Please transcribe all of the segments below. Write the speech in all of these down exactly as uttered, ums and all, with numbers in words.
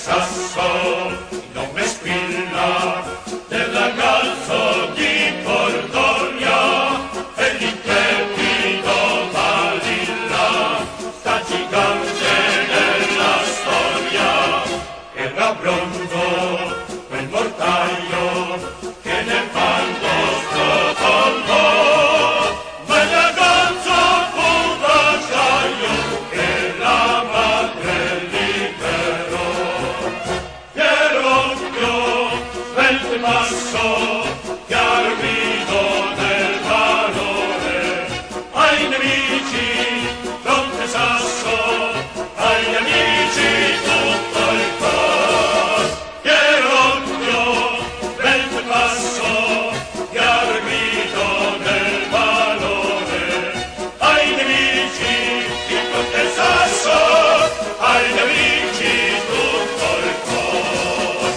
Sasso, nome spilla della calzo di Cordonia, e l'intrepido Balilla, sta gigante nella storia. Era bronzo quel mortaio che nel fango sprofondò, ma il ragazzo fu d'acciaio che la madre liberò. Svelte passo, chiaro grido del valore, ai nemici fronte Sasso, agli amici tutto il cor. Piero occhio, svelte passo, chiaro grido del valore, ai nemici fronte Sasso, agli amici tutto il cor.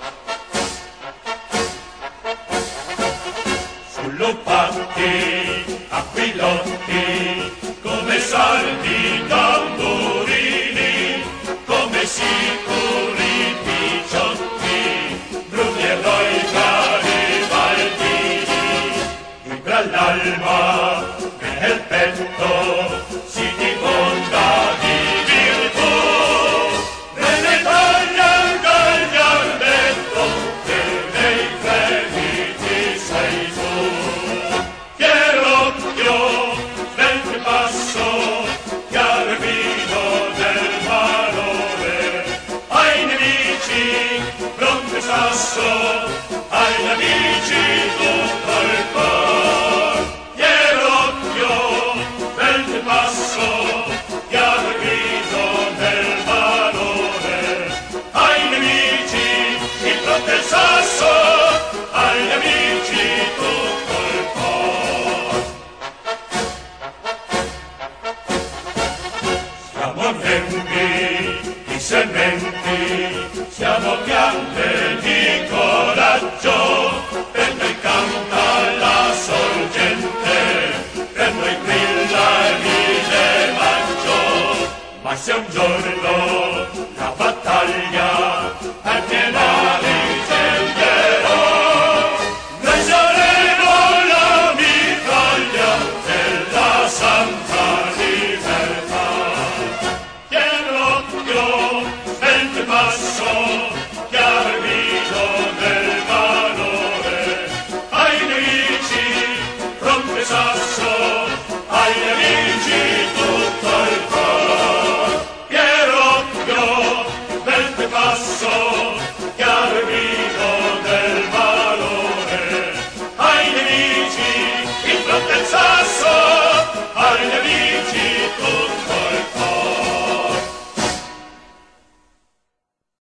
Luppati, aquilotti, come saldi tamburini, come sicuri picciotti, bruni eroi garibaldini. Vibra l'alma nel petto, si diffonda di virtù, nelle taglia il gagliardetto, che nei fremiti sei tu. Svelte passo, chiaro grido del valore, ai nemici fronte Sasso, agli amici tutto il cor. Piero occhio, svelte passo, chiaro grido del valore, ai nemici fronte Sasso, agli amici tutto il cor. Siamo nembi di sementi, siamo piante di coraggio, per noi canta la sorgente, per noi brilla il rilevaggio. Ma se un giorno la battaglia avvierà riscenderò, noi saremo la mitraglia della santa libertà. Svelte passo, chiaro grido del valore, ai nemici fronte Sasso, agli amici tutto il cor. Piero occhio, svelte passo,